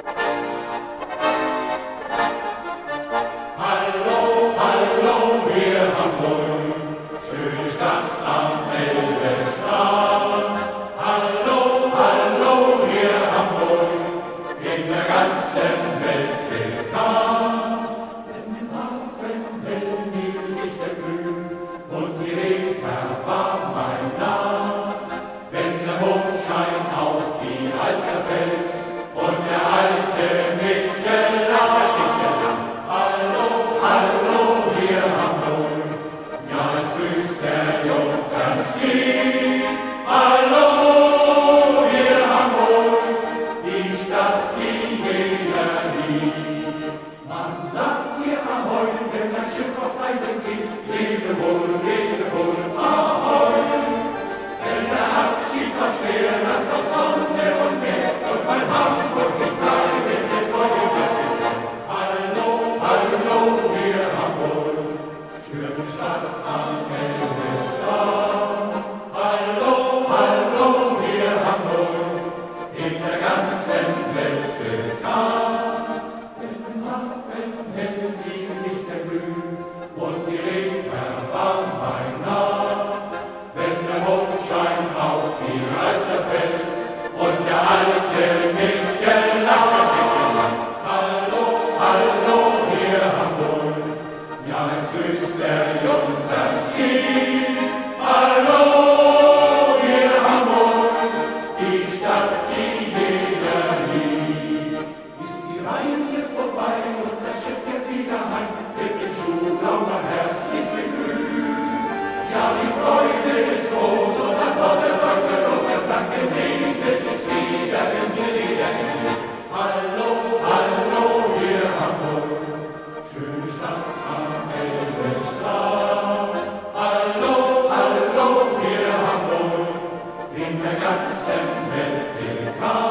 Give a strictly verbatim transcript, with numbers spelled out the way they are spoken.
Hallo, hallo, wir Hamburg, schöne Stadt am Elbestrand. Hallo, hallo, wir Hamburg, in der ganzen Welt bekannt. Wenn im Hafen hell die Lichter glühen und die Reeperbahn nah, wenn der Mondschein auf die Alster fällt und der alte Michelaner Jungfernstieg. Hallo, wir Hamburg, die Stadt, die jeder liebt. Man sagt hier Ahoi, wenn ein Schiff auf Reisen geht, lebe wohl, lebe wohl, Ahoi. Wenn der Abschied war schwer, nach der Sonne und Meer, und mein Hamburg ich bleibe mir treu. Hallo, hallo, wir Hamburg, schöne Stadt am Elbestrand. Hallo, hallo, wir Hamburg, in der ganzen Welt bekannt. Wenn im Hafen hell die Lichter glühen und die Reeperbahn nah, wenn der Mondschein auf die Alster fällt und der alte Michelaner hallo, hallo, wir Hamburg, ja, es grüßt der Jungfernstieg. Hallo, wir Hamburg, die Stadt, die jeder liebt. Ist die Reise vorbei und das Schiff kehrt wieder heim, wird den Schuhlauer herzlich begrüßt. Ja, die Freude ist groß und an Bord der Teufel los, der blanke Nebel ist wieder im See. Hallo, hallo, wir Hamburg, schöne Stadt am Elbestrand. Hallo, hallo, wir Hamburg, in der ganzen Welt bekannt.